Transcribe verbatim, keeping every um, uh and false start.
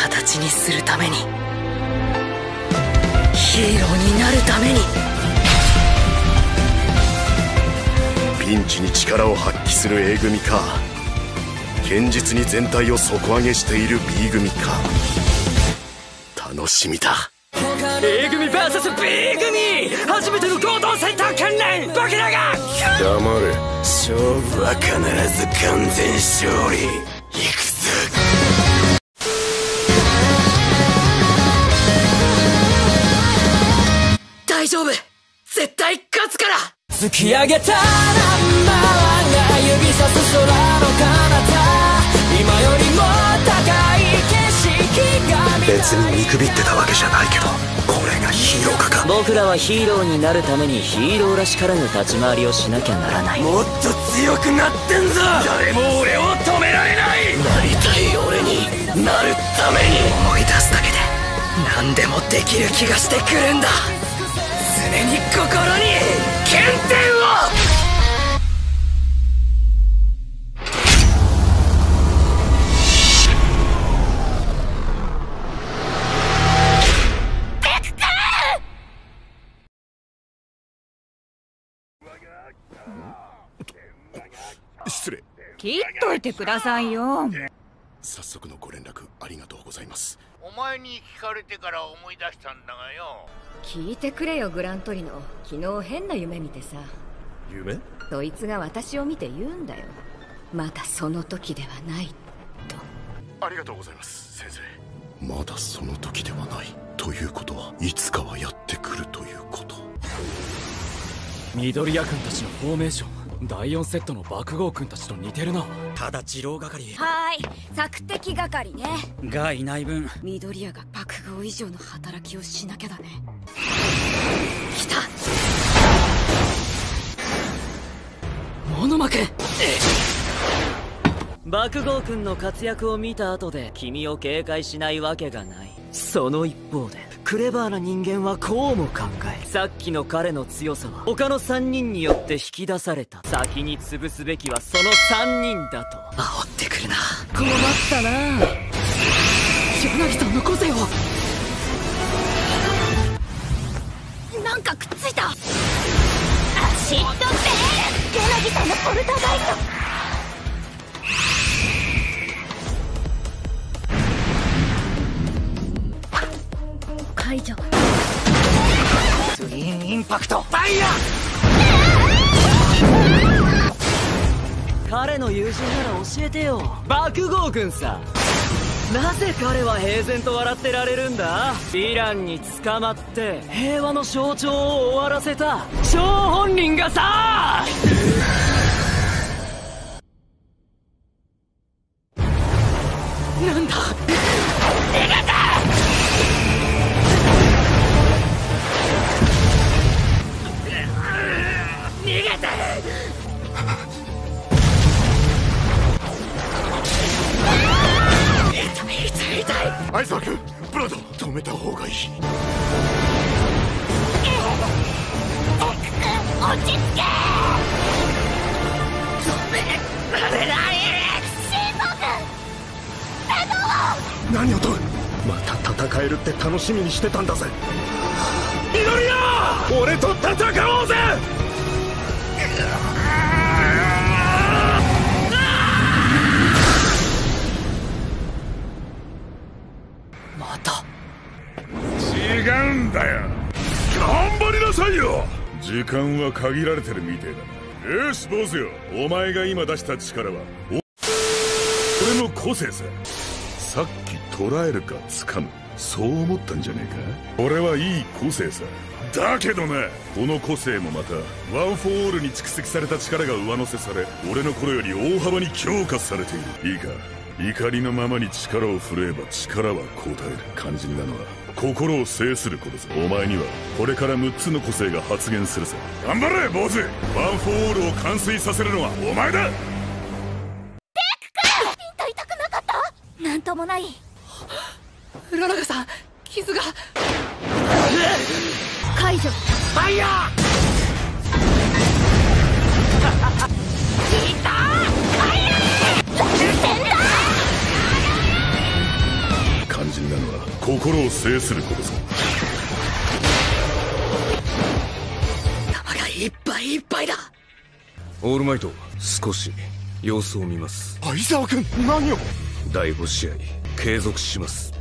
形にするために、ヒーローになるために。 ピンチに力を発揮する A 組か、堅実に全体を底上げしている B 組か、楽しみだ。 A 組 ブイエスビー 組、初めての合同センター訓練、僕らが黙れ。 勝負は必ず完全勝利。行くぞ。大丈夫、絶対勝つから。突き上げたナンバーワンが指さす空の彼方、今よりも高い景色が見たい。 別に見くびってたわけじゃないけど、これがヒーローかか。 僕らはヒーローになるためにヒーローらしからぬ立ち回りをしなきゃならない。もっと強くなってんぞ。誰も俺を止められない。なりたい俺になるために。思い出すだけで何でもできる気がしてくるんだ。常に心に原点を。 失礼。 切っといてくださいよ。 早速のご連絡ありがとうございます。 お前に聞かれてから思い出したんだがよ。 聞いてくれよグラントリノ。昨日変な夢見てさ。 夢？ そいつが私を見て言うんだよ。まだその時ではないと。 ありがとうございます先生。まだその時ではないということは、いつかはやってくるということ。 緑谷君たちのフォーメーション、だいよんセットの爆豪君たちと似てるな。 ただ次郎係はーい、索敵係ね。 がいない分、 緑谷が爆豪以上の働きをしなきゃだね。来た。 モノマ君。爆豪君の活躍を見た後で君を警戒しないわけがない。その一方でクレバーな人間はこうも考え、さっきの彼の強さは他のさんにんによって引き出された。先に潰すべきはそのさんにんだと。煽ってくるな。困ったな。柳さんの個性を。 なんかくっついた。アシッドベール。柳さんのポルターガイスト。解除。 ツインインパクトファイヤー。彼の友人なら教えてよ。爆豪君さ。なぜ彼は平然と笑ってられるんだ。ヴィランに捕まって平和の象徴を終わらせた張本人がさ。なんだ。逃げた。逃げて。痛い痛い痛い。 アイザー君、ブラッド止めた方がいい。 落ち着け。 止められない。 シーソン何をと。また戦えるって楽しみにしてたんだぜ。 緑谷、俺と戦おうぜ。 また。 違うんだよ。頑張りなさいよ。時間は限られてるみてえだな。よし坊主よ、お前が今出した力は俺の個性さ。さっき捉えるか掴む、そう思ったんじゃねえか。俺はいい個性さ。だけどな、この個性もまたワン・フォー・オールに蓄積された力が上乗せされ、俺の頃より大幅に強化されている。いいか、怒りのままに力を振るえば力は応える。肝心なのは心を制することさ。お前にはこれからむっつの個性が発現するさ。頑張れ坊主。ワン・フォー・オールを完遂させるのはお前だ。 デク君、ピンと痛くなかった？なんともない。 浦永さん、傷が。 解除。 ファイヤー。 いた。ファイヤー。前線だ。 肝心心を制することさ。 弾がいっぱいいっぱいだ。 オールマイト、少し様子を見ます。 相沢君、何を。 だいご試合継続します。